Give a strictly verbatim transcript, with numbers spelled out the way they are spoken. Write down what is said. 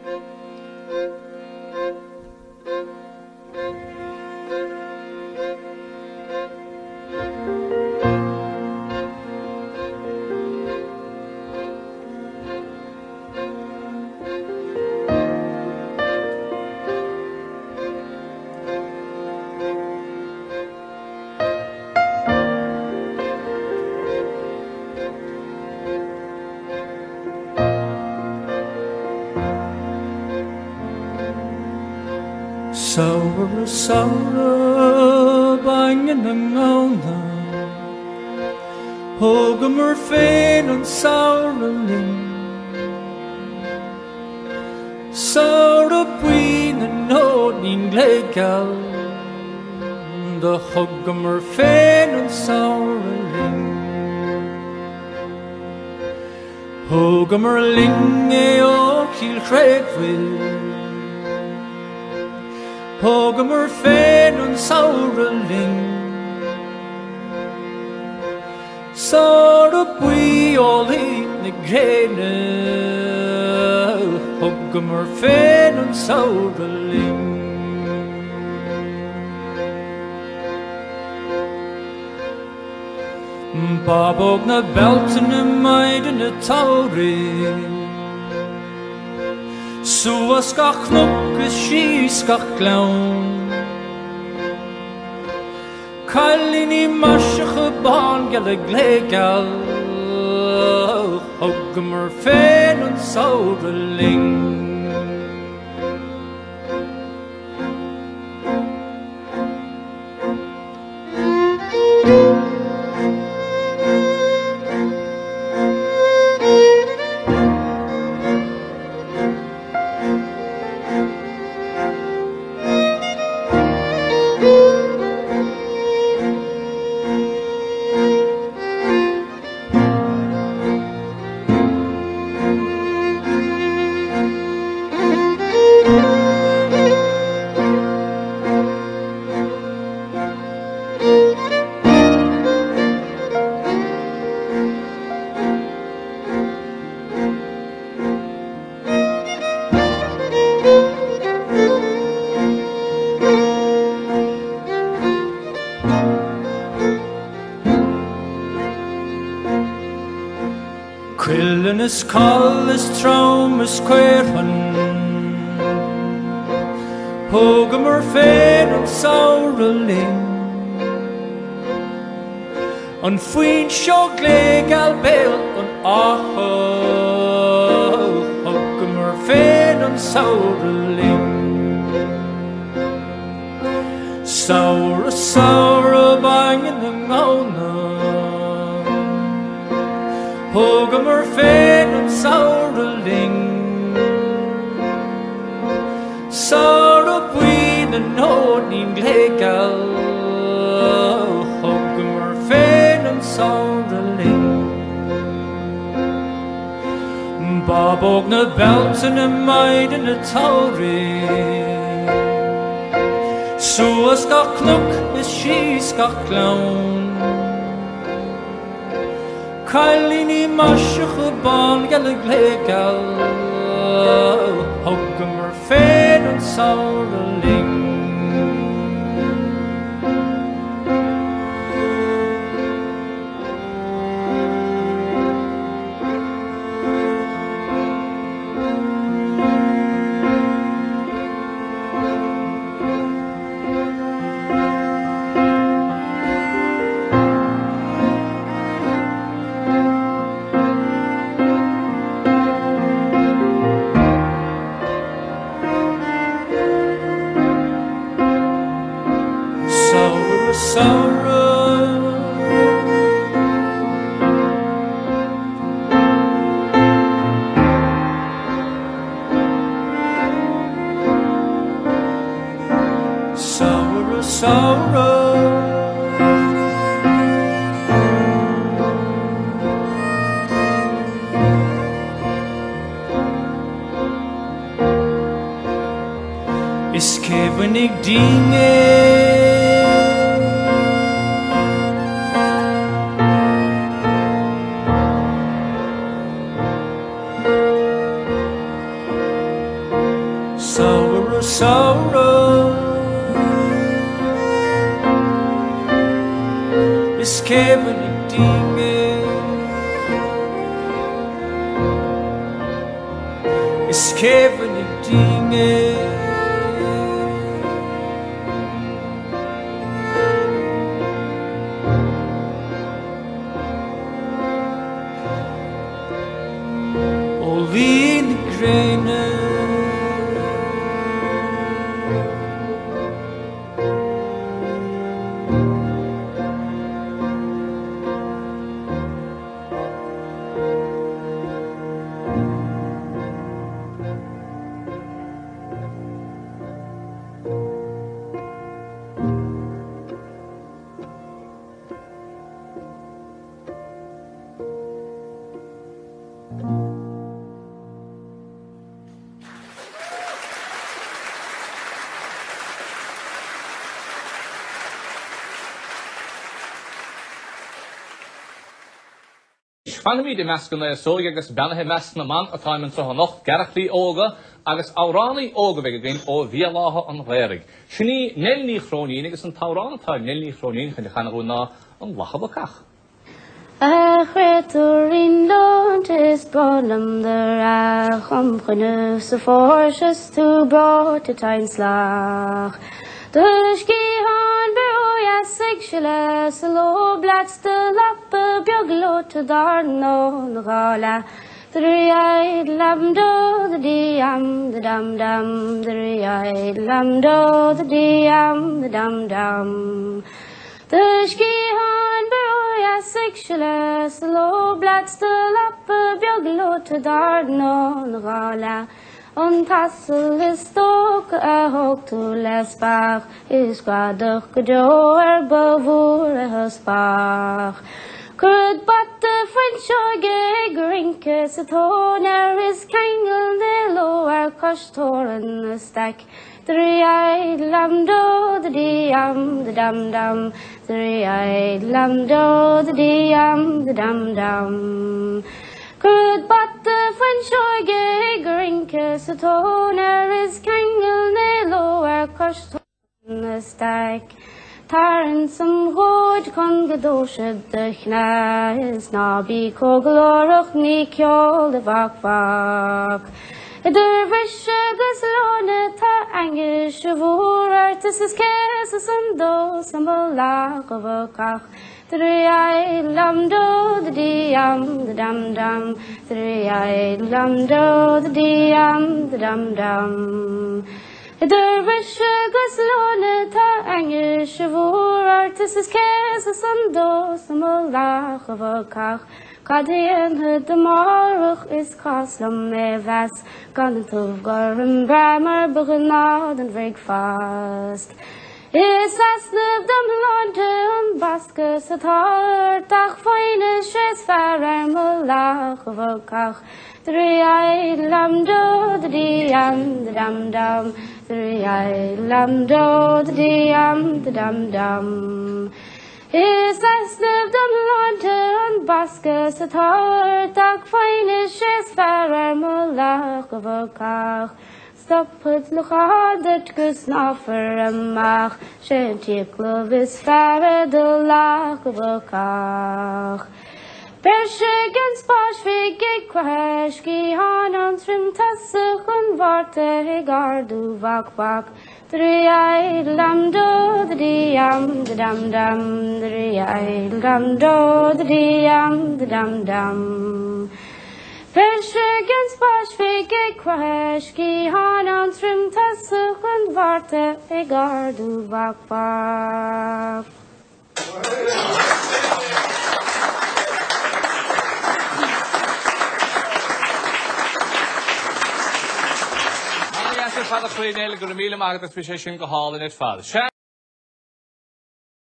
Saura, saura, banyan ng auna Hogamur féin an sauraling Saura buin an nód nín glégal Da hogamur féin an sauraling Hogamur ling é ó cíl chréadhfuil Hogamur féin an sauraling Saura bui olí na gréine Hogamur féin an sauraling Babog na beltan na maidin na tauri Suas gach knop is síos gach glaun Cailíní marseach bán gal a glégal Hogamur féin an sauraling Quillen is call is traum is queerhan Hogamur féin an sauraling An fuin seo glégal Béal an atha Hogamur féin an sauraling Saura, saura banyan ng auna Hogamur féin an sauraling Saura buin an nód nín glégal Hogamur féin an sauraling Babog na beltan na maidin na tauri Suas gach knop is síos gach glaun Cailíní marseach bán gal a glégal Hogamur féin an sauraling Is ceapan ag dinge sorrow. Is Kevin a dinge? Is Kevin a dinge? Lean the grain Fan mi de mescin le so agus benathe mesna man atá man so noch garachlí óga agus áránaí óga bheith gin ó bhíalatha an réirig. Sinní nelní chrónín agus an tárán atá nelní chrónín chun chana go ná an lachabacach. A chréúín lont is brom de ra chum chunne sa fórses tú bra te tain slach. Dus gehan beoja sexuele se lo bladste lappe bjoglo te darno nogala. Dri-eyed lamdo the diam the dum dum. Dri-eyed lamdo the diam the dum dum. Dus gehan beoja sexuele se lo bladste lappe bjoglo te darno nogala. On tassel is stok a hoog to lesbach is gwadig gedoor bevoer a husbach. Could but the French or grinkes at honer is kangle the lower kostor in the stack. Three-eyed lamdo the diam the dum dum. Three-eyed lamdo the diam the dum dum. Could but the French or gay grinkes at honer is kangle ne lower kostor in the stack. Tarn some rood con gedoshed the chna is nabi koglorach ni kjol the vak vak. Der vische geslone ta angish vor artis is kes and do some lach of a kach. Three-eyed lamdo the diam the dum dum. Three-eyed lamdo the diam the dum dum. Der vische geslone ta angish vor artis is kes and do some lach of a kach. Cadien het de marach is kaslam me vas. Gan tov garum brammer begnad and break fast. Is as live them lande on baskes at heart. Ach feine shes farer mulach of a kach. Three-eyed lamdo the diam the dum dum. Three-eyed lamdo the diam the dum dum. Is as live them lande on baskes at heart. Ach feine shes farer mulach of a kach. Stop put look hard that goes not for a mach. Shanty glove is fair the lack of a kach. Pershig and spash fig a crash. Ki han on trim tassuk and varte gardu vak vak. Three-eyed lamdo the diam the dum dum. Three-eyed lamdo the diam the dum dum. Pershig and spash fig a crash. Ki han on trim tassuk and varte gardu vak vak. Father Free Nail Gurmila Margaret Special Hall in it, Father.